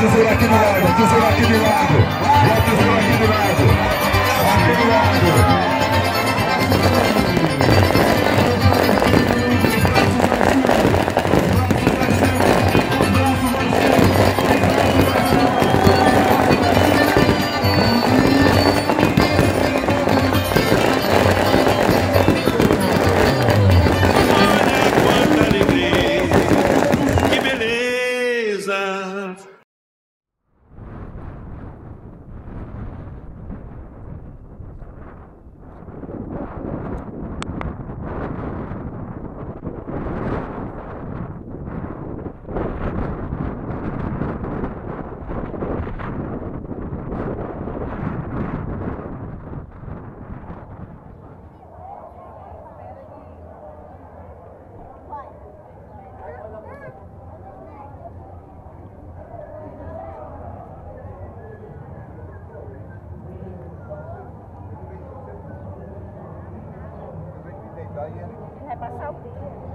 tesoura aqui do lado, a tesoura aqui do lado. E a tesoura aqui do lado. Aqui do lado. Vai passar o dia.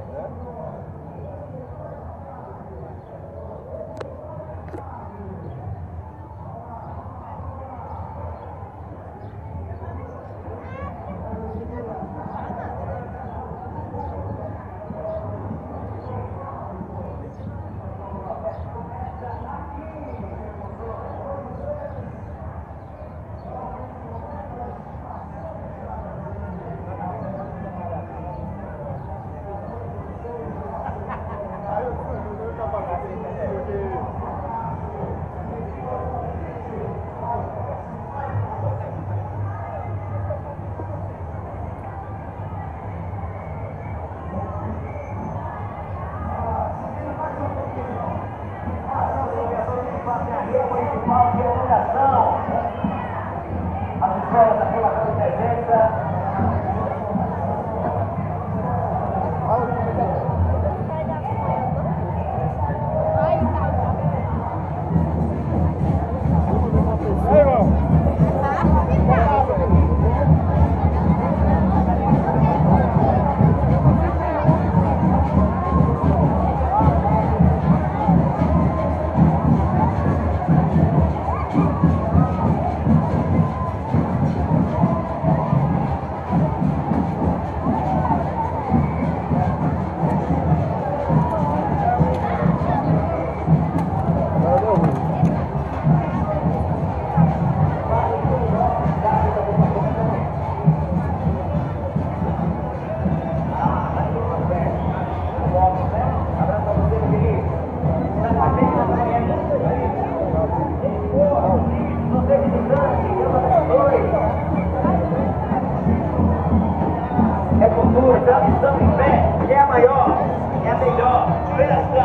Estamos em pé, que é a maior, é a melhor festa.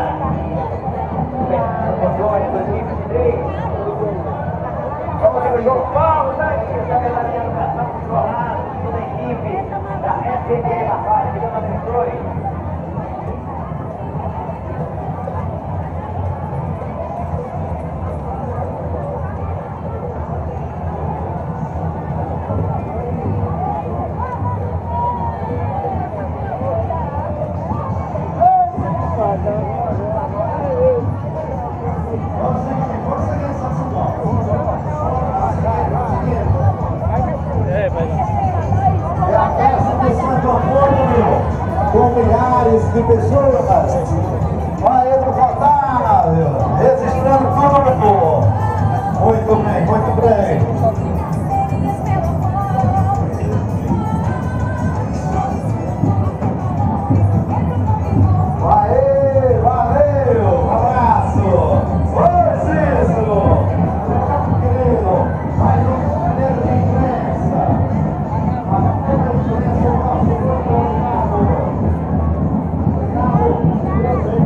Agora, 2023. Vamos ver o João Paulo, né? Que está pela minha educação com o Jornado, toda a equipe da SBM Lafarge, que Deus abençoe. Com milhares de pessoas, olha ele votar, registrando tudo. Muito bem, muito bem. Aê, valeu, um abraço. Oi, Cícero. Querido, mais um companheiro de imprensa. A primeira imprensa, o nosso grupo.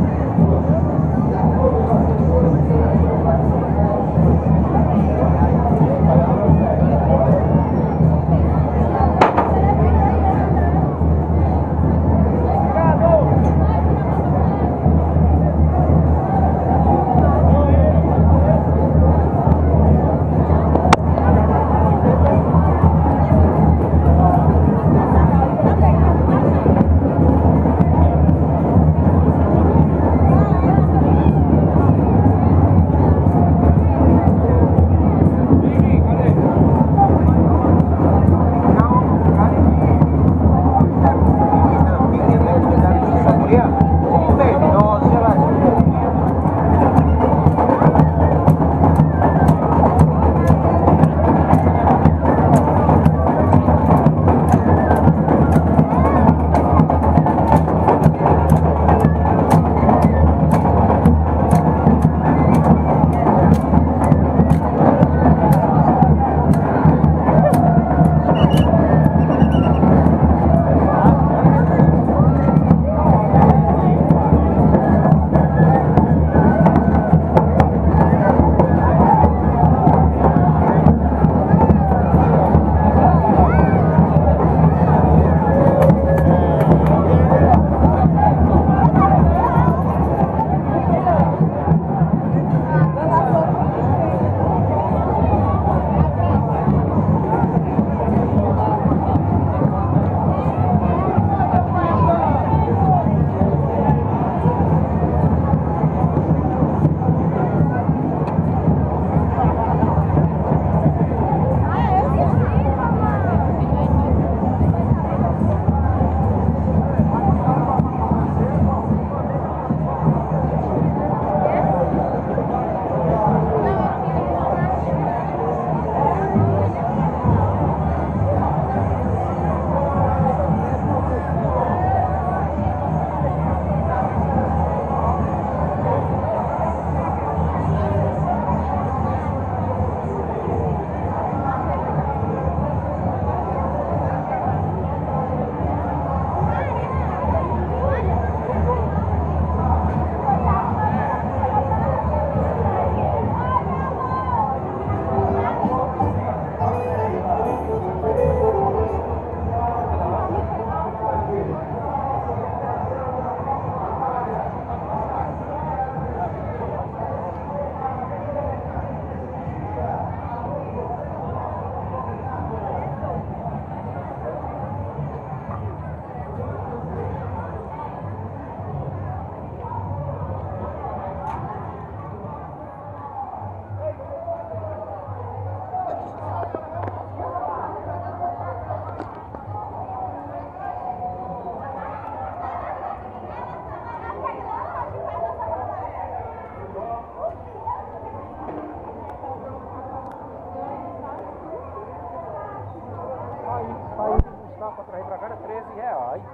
Só para trazer para cá era R$13.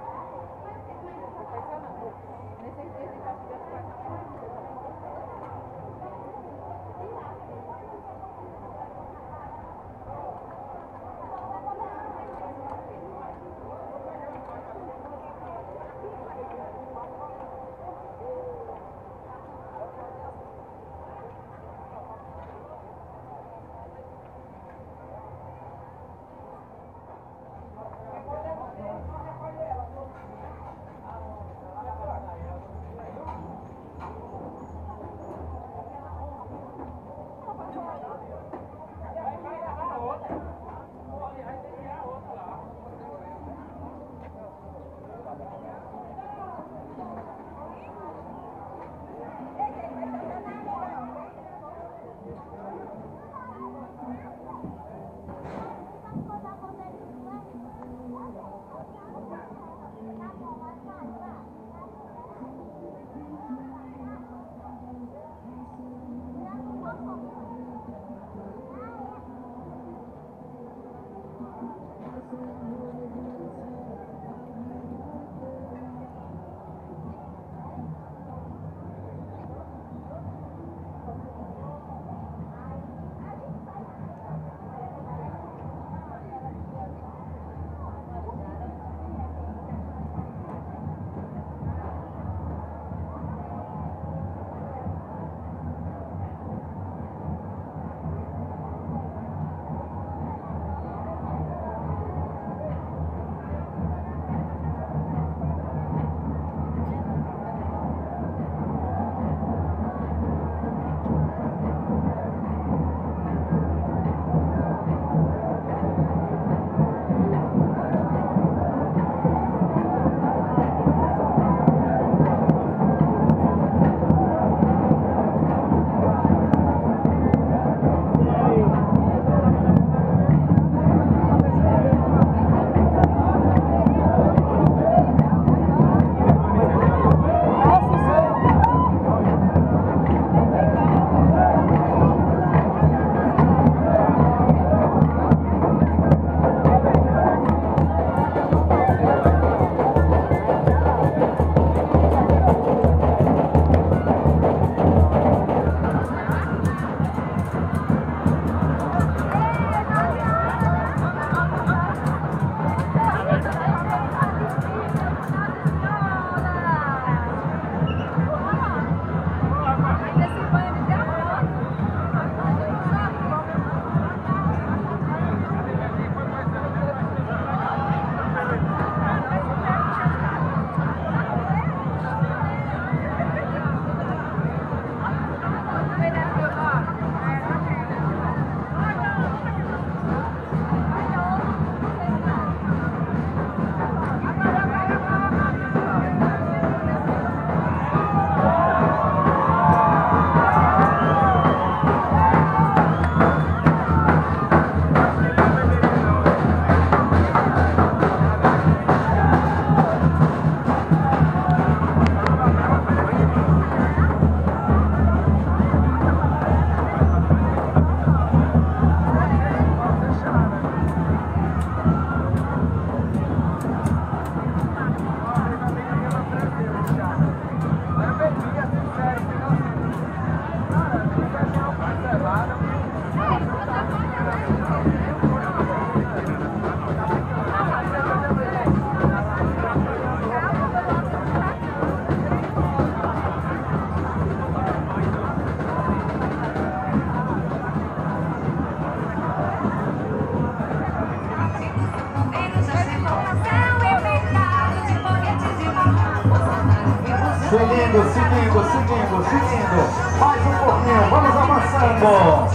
Seguindo. Mais um pouquinho, vamos avançando.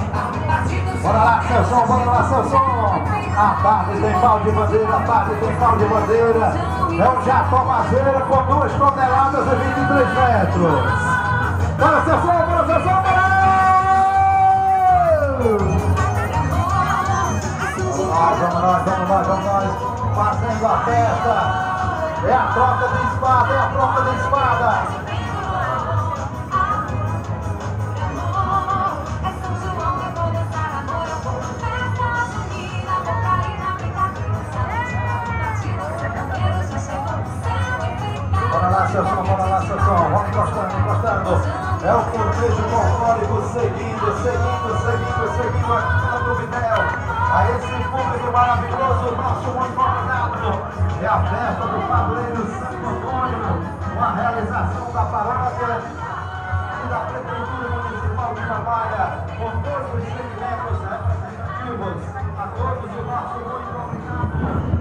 Bora lá, seu som, bora lá, seu som. A tarde tem pau de bandeira, a tarde tem pau de bandeira. É um jatomazeiro com 2 toneladas e 23 metros. Bora, seu som, bora, seu som, bora! Vamos nós. Fazendo a festa. É a troca de espada, público maravilhoso, nosso muito convidado. É a festa do Padroeiro Santo Antônio, uma realização da paróquia e da Prefeitura Municipal de Cambalha, com todos os segmentos representativos, a todos o nosso muito convidado.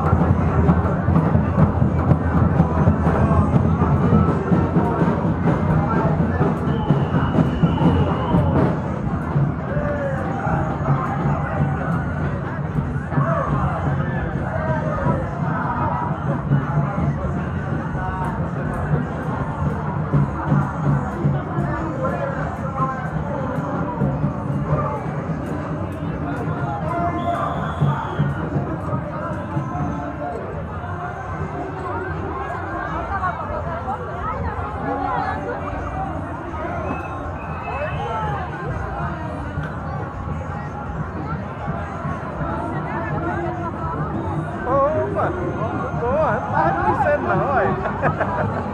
Boa, não tá reconhecendo não, olha.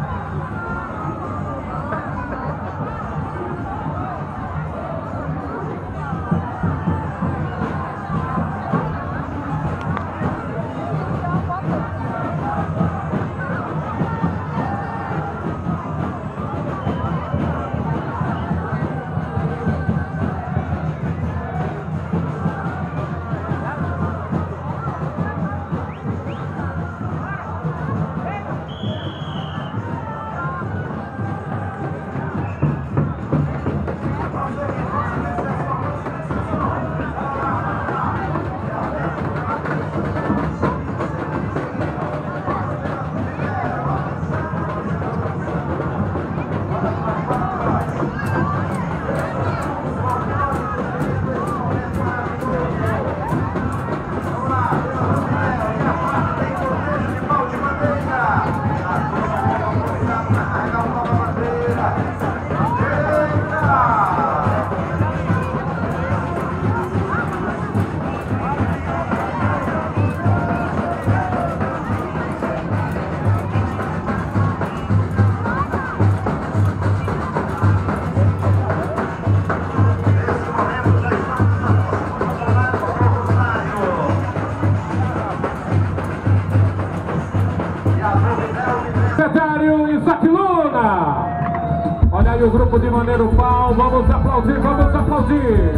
Secretário Isaac Luna. Olha aí o grupo de Maneiro Pau. Vamos aplaudir, vamos aplaudir.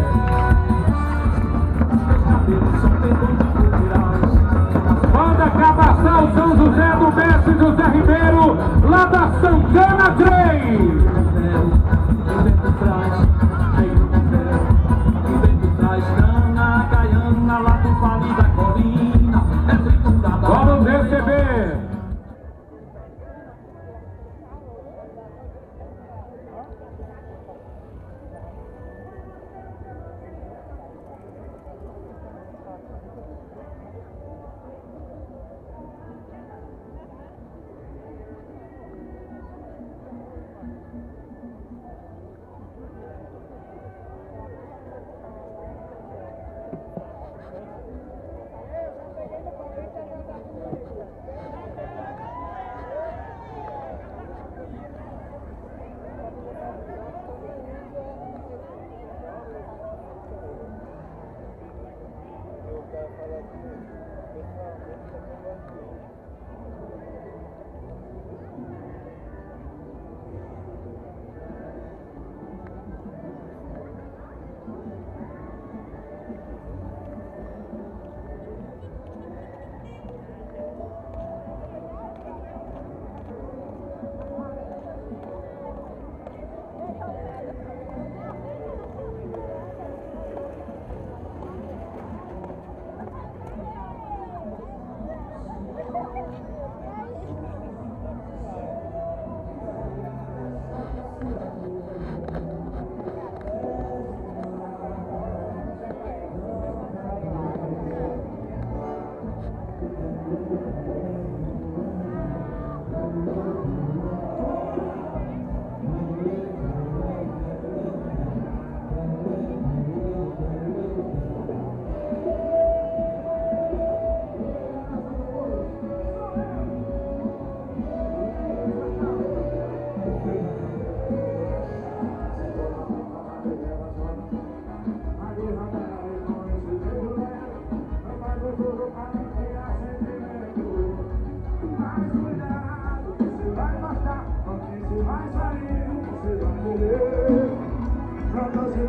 Banda Cabaçal São José do Mestre José Ribeiro, lá da Santana 3. Vamos receber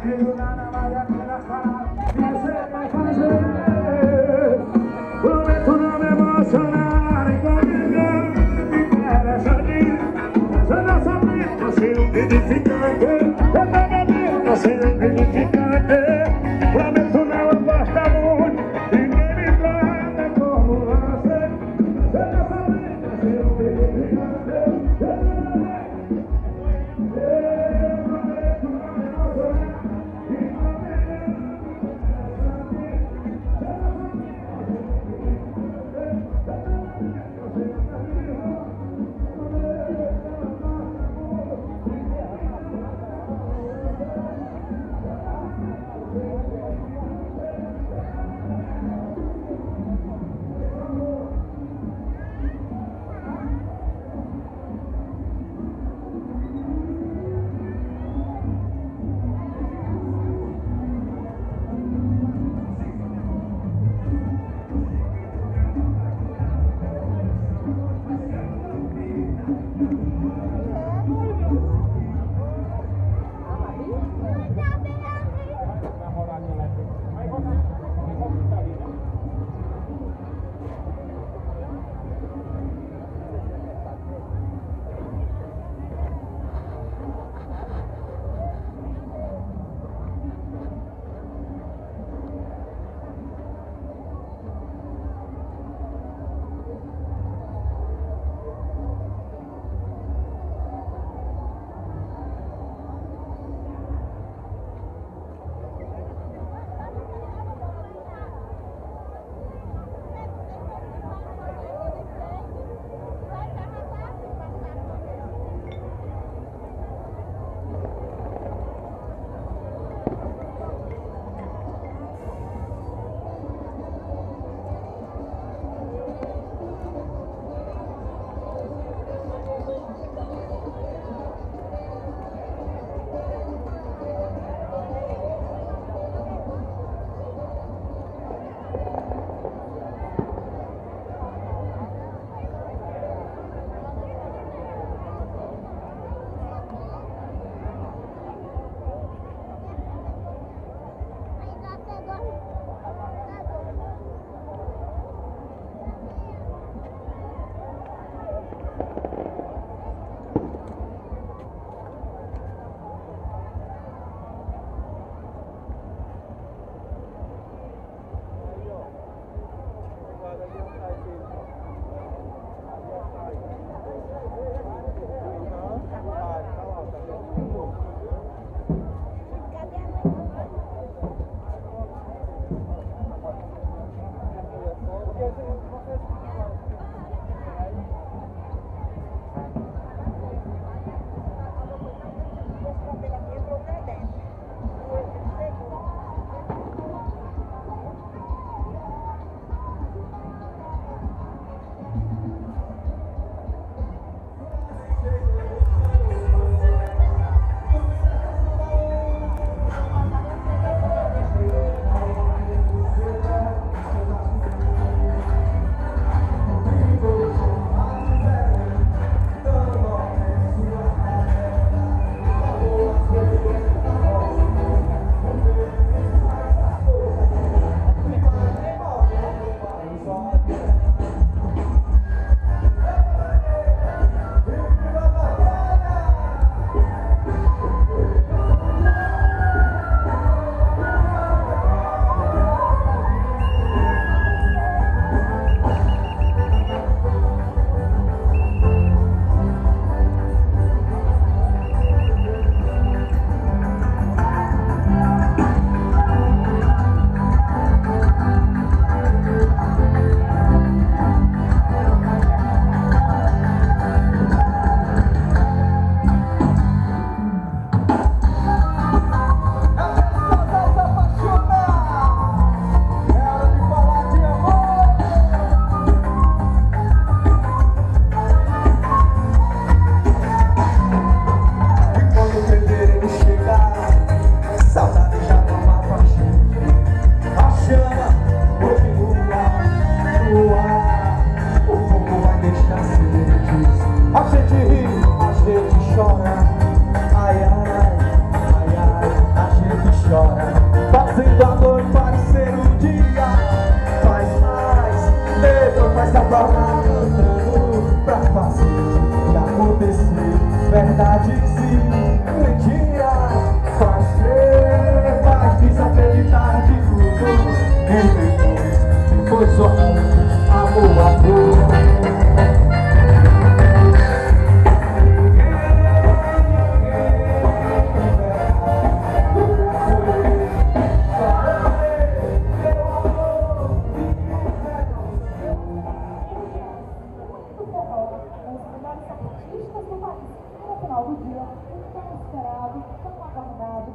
comigo lá na Maria das Paradas. Você vai fazer. Prometo não me emocionar enquanto ninguém me interessa ali. Você não sabe, você é um edificante. Eu também, você é um edificante. Prometo não apostar muito, ninguém me trata como você. Você não sabe, você é um edificante. Eu prometo não me emocionar enquanto ninguém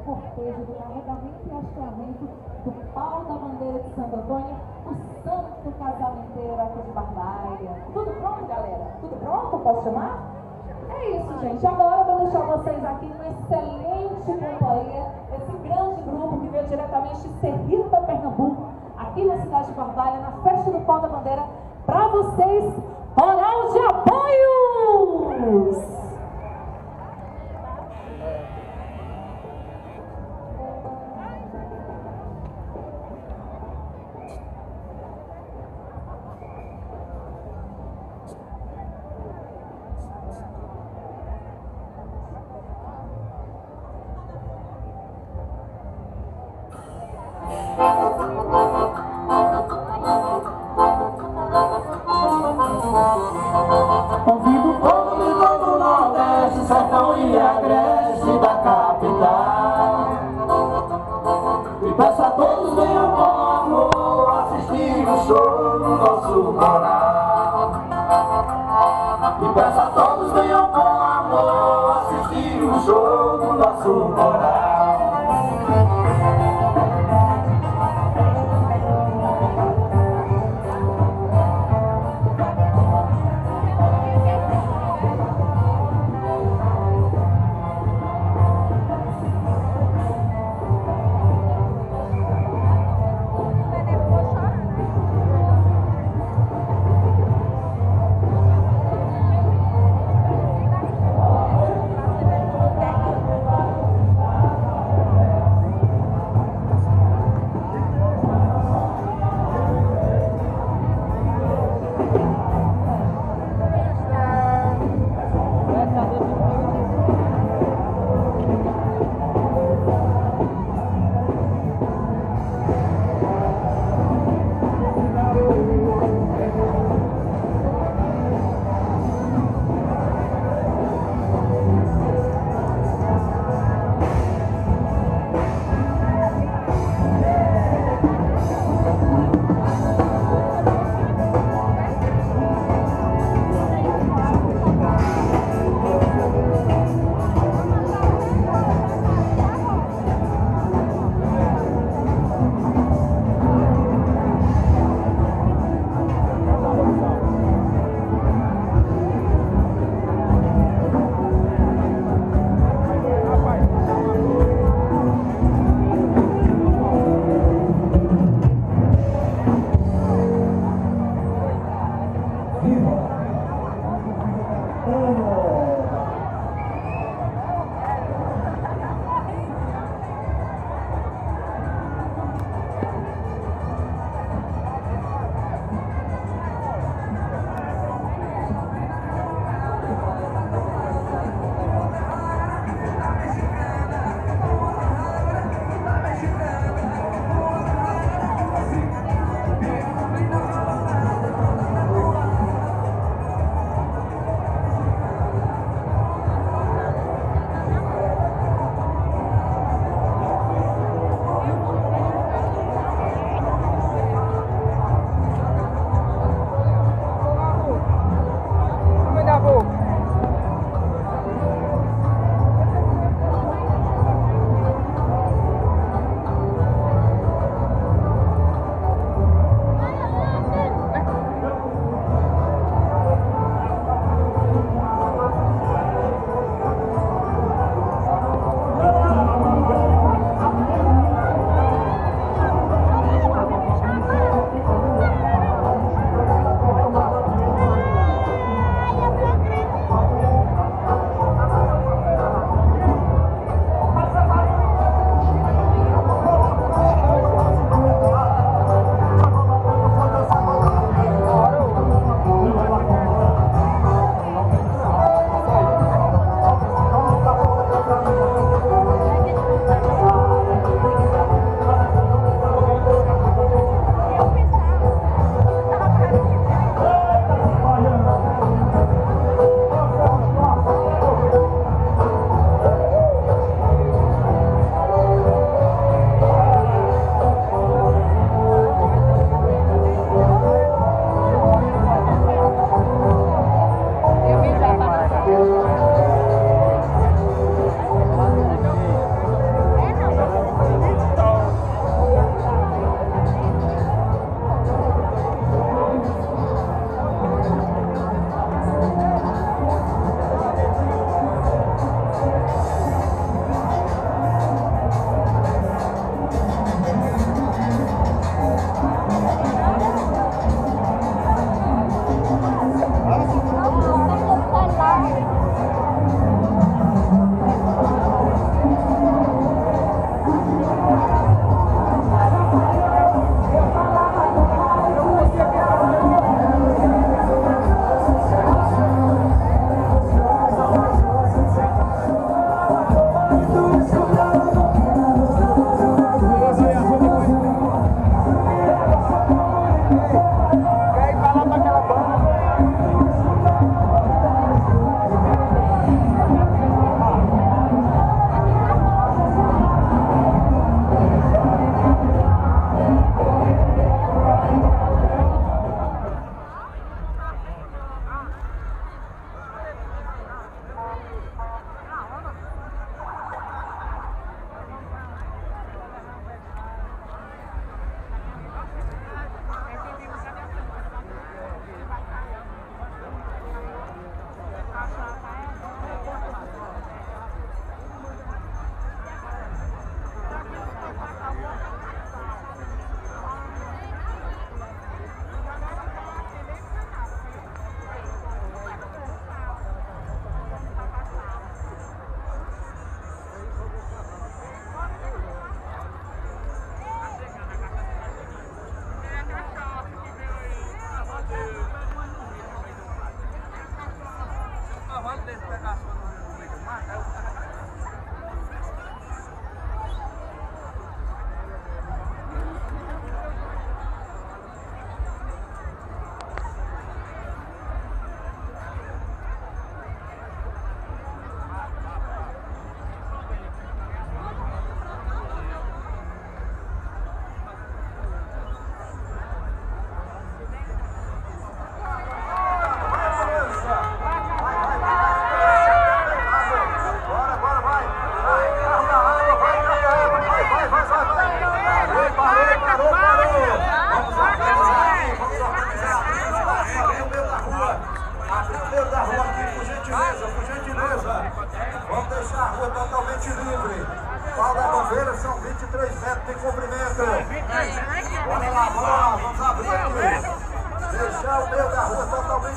cortejo do carregamento e hasteamento do pau da bandeira de Santo Antônio, o santo casamenteiro aqui de Barbalha. Tudo pronto, galera? Tudo pronto? Posso chamar? É isso, gente. Agora eu vou deixar vocês aqui numa excelente companhia, esse grande grupo que veio diretamente de Serrita, Pernambuco, aqui na cidade de Barbalha, na festa do pau da bandeira, para vocês, Coral de Apoios! Convido o povo de todo o Nordeste, Sertão e Agreste da capital, e peço a todos venham com amor assistir o show do nosso coral. E peço a todos venham com amor assistir o show do nosso coral.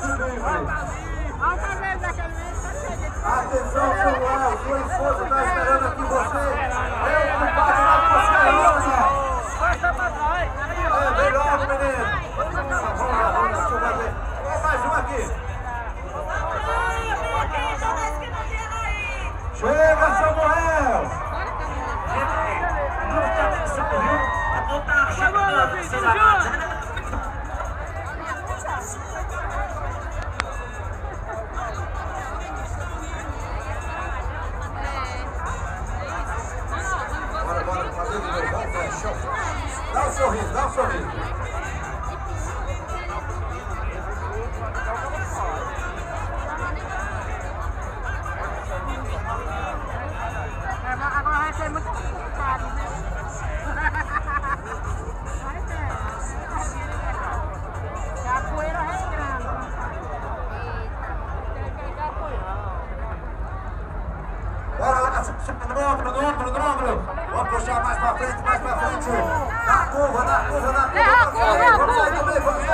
Atenção, Samuel, sua esposa está esperando aqui você. Eu não passo na Cascaiosa. É melhor, menino. Vamos lá, deixa eu fazer. Mais um aqui. Chega, Samuel. Bora, fazer de novo. Vamos, show. Dá um sorriso, dá um sorriso. Agora vai ser muito complicado, né? A poeira regrando. Bora lá, no ombro. Vamos puxar mais pra frente. Na curva. Vamos sair do meio. Bora,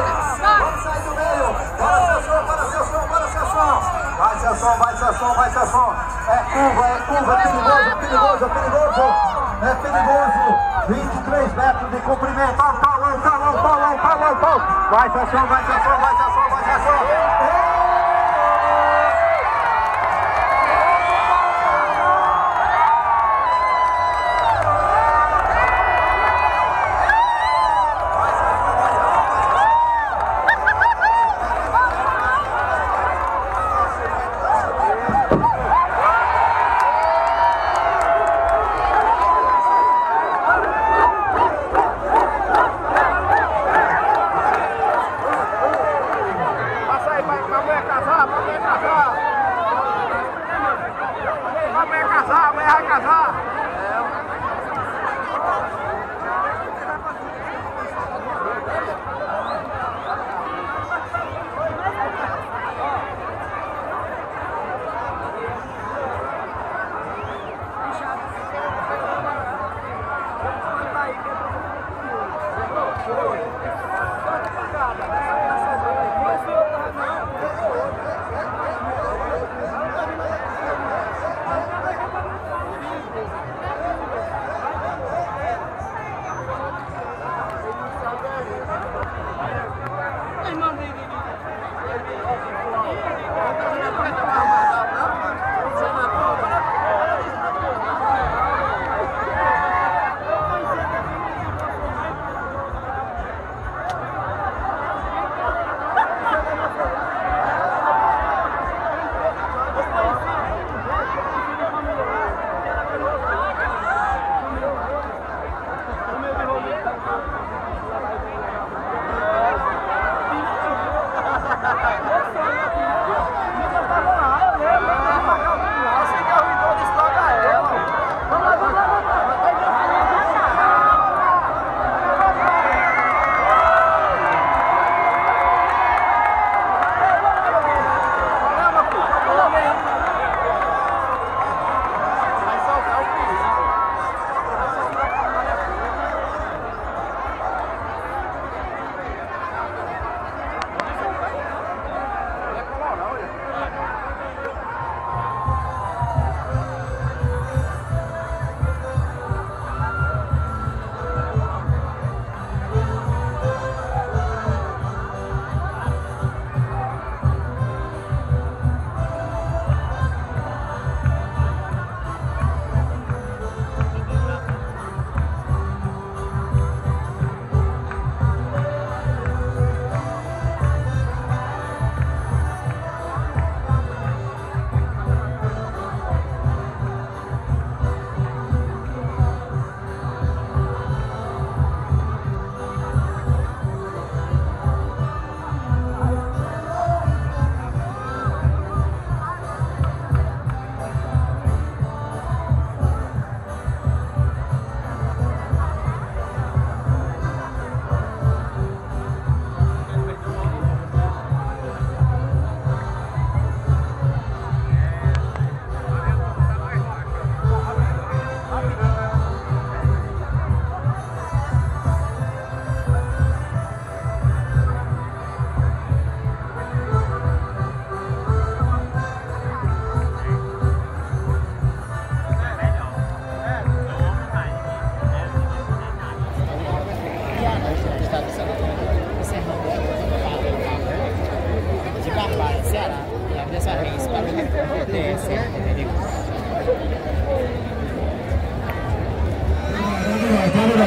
seu som. Vai, seu som. É curva, perigoso. É perigoso. 23 metros de comprimento. Paulão. Vai, seu som.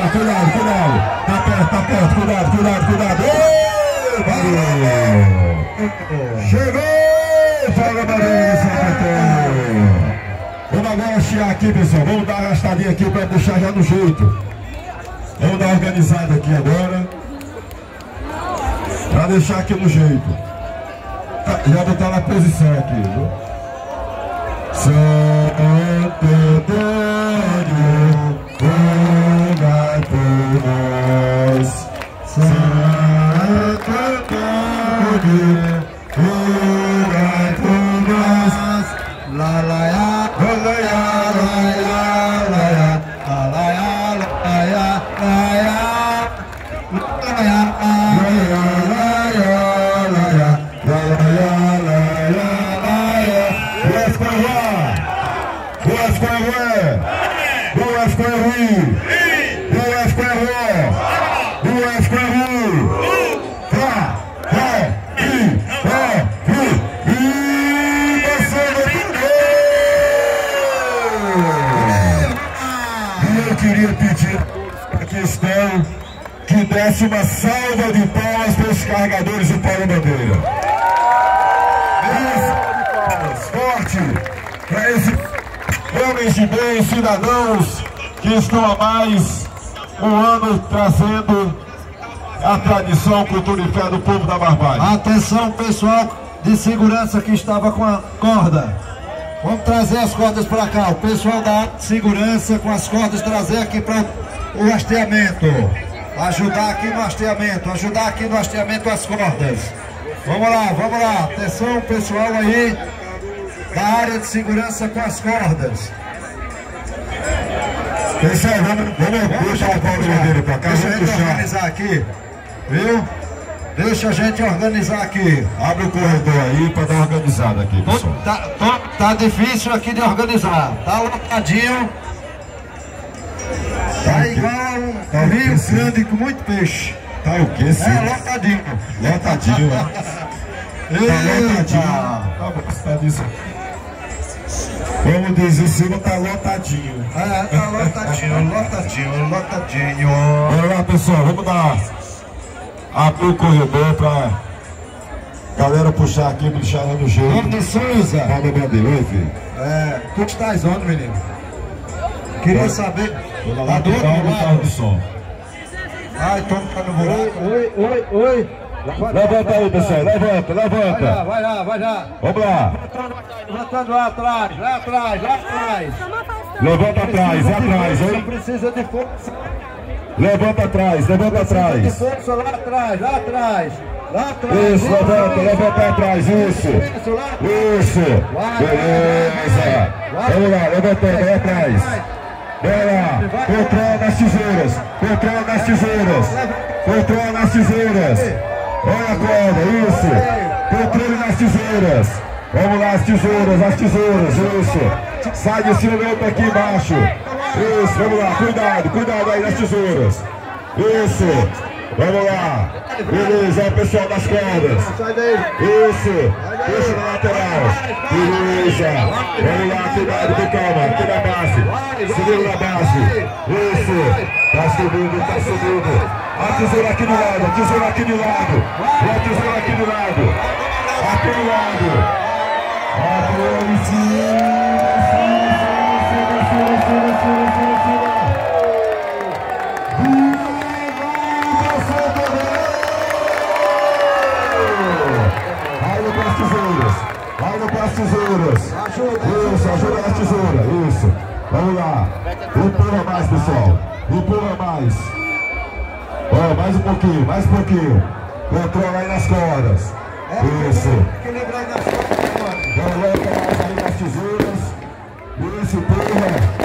cuidado, cuidado. Tá perto, cuidado, cuidado, cuidado. Ei, valeu! Chegou! Fala, Marinho, São Antônio. Vamos agora chiar aqui, pessoal. Vamos dar uma arrastadinha aqui para deixar já no jeito. Vamos dar uma organizada aqui agora. Para deixar aqui no jeito. Já botar na posição aqui, viu? Santo Antônio, rogai por nós. Santo Antônio, rogai por nós. La la ya, la la ya, la ya, la ya, la ya, la ya, la ya, la ya, la ya. Duas para duas para duas para duas para duas para eu queria pedir a questão que desse uma salva de palmas para os carregadores do Paulo Bandeira. Forte para esses homens de bem, cidadãos que estão há mais um ano trazendo a tradição, cultura e fé do povo da Barbalha. Atenção, pessoal de segurança que estava com a corda. Vamos trazer as cordas para cá. O pessoal da segurança com as cordas trazer aqui para o hasteamento. Ajudar aqui no hasteamento. Ajudar aqui no hasteamento as cordas. Vamos lá, vamos lá. Atenção, pessoal aí da área de segurança com as cordas. Pessoal, vamos puxar o Paulo Bandeira para cá. Deixa a gente organizar aqui, viu? Deixa a gente organizar aqui. Abre o corredor aí para dar uma organizada aqui, pessoal. Tá difícil aqui de organizar. Tá lotadinho. Tá igual um rio grande com muito peixe. Tá o quê, sim? É, lotadinho. Lotadinho, né? Eita. Tá bom, você tá dizendo. Vamos dizer, em cima tá lotadinho. É, tá lotadinho, lotadinho. Bora lá, pessoal, vamos abrir o corredor pra galera puxar aqui, puxar lá no jeito. Nome de Souza. Paulo Bandeira, oi, filho. É, tu estás onde, menino? Queria saber. Vou lá do carro do som. Ai, Tom tá no buraco. Oi. Levanta aí, pessoal, levanta. Vai lá. Vamos lá. Levantando lá atrás. Levanta atrás, hein? Precisa de força. Levanta atrás. De força lá atrás. Isso, levanta atrás, isso. Beleza. Vamos lá, levantando, lá atrás. Bora lá, controla nas tesouras. Olha a corda, isso. Controle nas tesouras. Vamos lá, as tesouras, isso. Sai de cima, levanta aqui embaixo. Isso, vamos lá, cuidado aí nas tesouras. Isso, vamos lá. Beleza, o pessoal das cordas. Isso, deixa na lateral. Beleza, vamos lá, cuidado, com calma, aqui na base. Segura na base. Isso, tá subindo. A tesoura aqui do lado. Aqui do lado. Vai no com as tesouras. Isso, ajuda nas tesouras. Isso. Vamos lá. Empurra mais, pessoal. Ó, mais um pouquinho. Controla aí nas cordas. Isso. Coloca mais aí nas tesouras. Isso, empurra.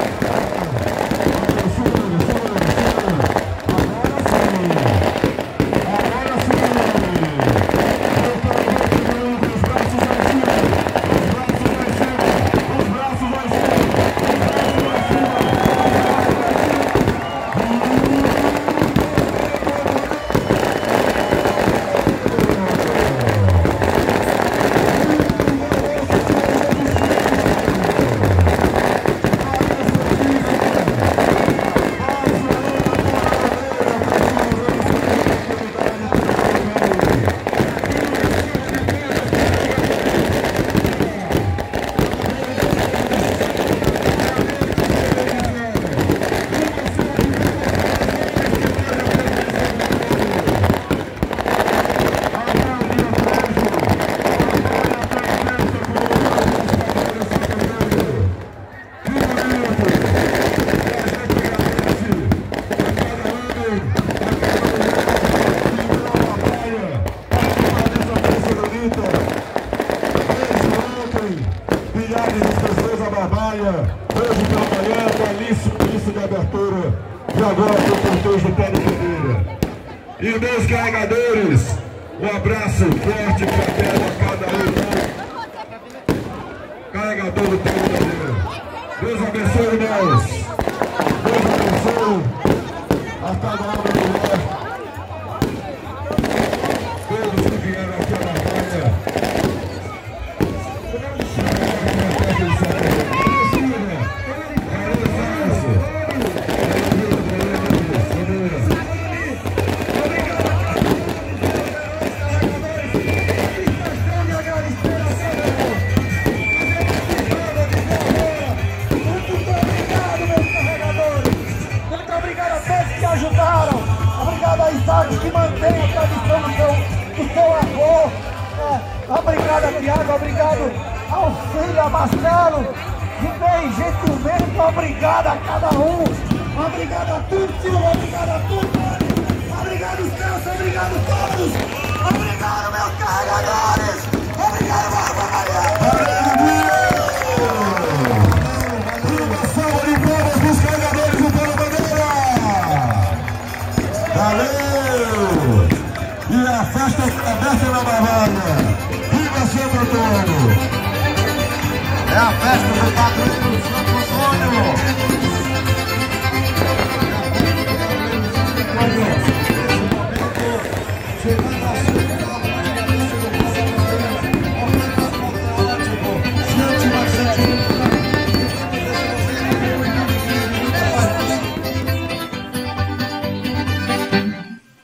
agora para o portões do Paulo Bandeira. E meus carregadores, um abraço forte para cada um. Carregador do Paulo Bandeira. Deus abençoe, irmãos. Deus abençoe a cada hora do mundo. Todos que vieram aqui à batalha. Que mantém a tradição do seu avô. Obrigado a Tiago, obrigado ao filho, a Marcelo, que bem gentilmente, obrigado a cada um. Obrigado a todos, Silvio, obrigado a todos. Obrigado, Celso, obrigado a todos. Obrigado, meus carregadores. Obrigado, Barba Maria. Uma salva de palmas dos carregadores do Paulo Bandeira. Valeu! E a festa aberta na Bavária. Viva Santo Antônio! É a festa do padroeiro Santo Antônio! Chegando